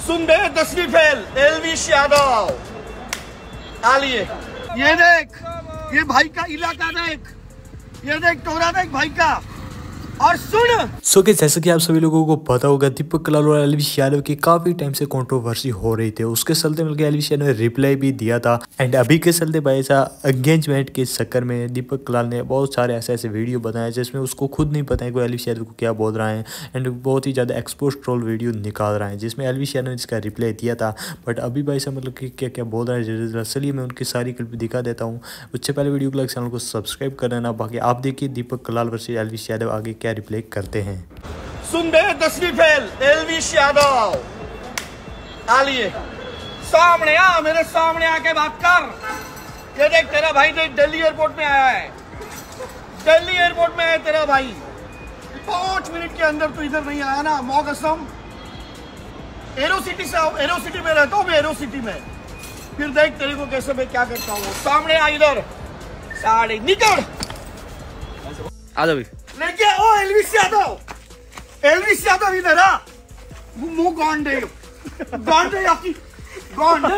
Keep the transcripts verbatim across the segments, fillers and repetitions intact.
सुन बे दसवीं फेल एलविश यादव। आलिए ये देख, ये भाई का इलाका देख, ये देख टोरा देख भाई का। और सुन सो so, जैसे कि आप सभी लोगों को पता होगा, दीपक कलाल और एलविश यादव की काफी टाइम से कंट्रोवर्सी हो रही थी। उसके चलते मिलकर एलविश यादव ने रिप्लाई भी दिया था। एंड अभी के चलते भाई ऐसा एंगेजमेंट के चक्कर में दीपक कलाल ने बहुत सारे ऐसे ऐसे वीडियो बनाए जिसमें उसको खुद नहीं पता है कि एलविश यादव को क्या बोल रहा है। एंड बहुत ही ज्यादा एक्सपोज ट्रोल वीडियो निकाल रहा है जिसमें एलविश यादव ने इसका रिप्लाई दिया था। बट अभी भाई साहब मतलब कि क्या क्या बोल रहा है, चलिए मैं उनकी सारी क्लिप दिखा देता हूँ। उससे पहले वीडियो को लाइक, चैनल को सब्सक्राइब कर देना। बाकी आप देखिए दीपक कलाल वर्सेस एलविश यादव आगे क्या रिप्लाई करते हैं। सुन बे दसवीं फेल एलविश यादव। आलिए सामने आ, मेरे सामने आके बात कर। ये देख तेरा भाई देख दिल्ली एयरपोर्ट में आया है, दिल्ली एयरपोर्ट में है तेरा भाई। पांच मिनट के अंदर तू इधर नहीं आया ना, मौ कसम। एरो सिटी से आओ, एरो सिटी में रहता हूँ मैं, एरो सिटी में। फिर देख तेरे को कैसे मैं क्या करता हूँ। सामने आ इधर, साढ़े निकल आ जाओ लेके आओ एलविश यादव। एलविश यादव इधर आ, मुंह गांडे गांडे आपकी गांडे।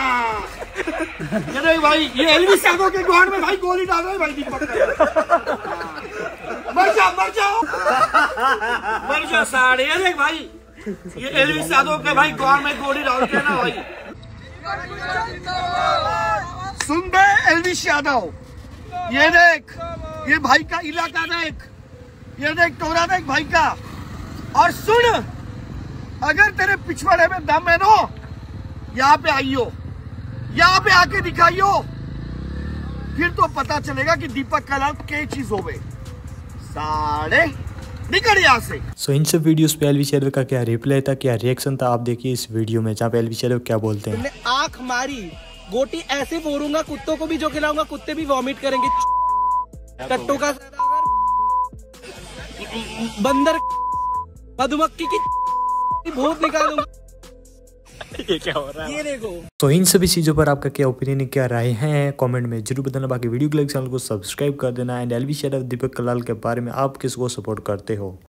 ये देख भाई, ये एलविश यादव के गांड में भाई गोली डाल रहे भाई दीपक। मर जा मर जाओ मर जा साढ़े। ये देख भाई, ये एलविश यादव के भाई गांड में गोली डालते हैं ना भाई। सुन बे एलविश यादव, ये देख, ये भाई का इलाका देख, ये देख टोरा देख भाई का। और सुन, अगर तेरे पिछवाड़े में दम है ना, यहाँ पे आइयो, यहाँ पे आके दिखाइयो, फिर तो पता चलेगा कि दीपक कलाल क्या चीज हो गई। साढ़े निकल यहाँ से। सो so, इन सब वीडियोस पे एलविश यादव का क्या रिप्लाई था, क्या रिएक्शन था, आप देखिए इस वीडियो में जहाँ पे एलविश यादव क्या बोलते हैं। आंख मारी, गोटी ऐसे फोड़ूंगा, कुत्तों को भी जो खिलाऊंगा कुत्ते भी वॉमिट करेंगे। टट्टू का बंदर, मधुमक्खी की भूत निकालूंगा। ये क्या हो रहा है, ये देखो। तो इन सभी चीजों पर आपका क्या ओपिनियन, क्या राय है, कमेंट में जरूर बताना। बाकी वीडियो को लाइक, चैनल को सब्सक्राइब कर देना। एंड एलविश यादव, दीपक कलाल के बारे में आप किसको सपोर्ट करते हो।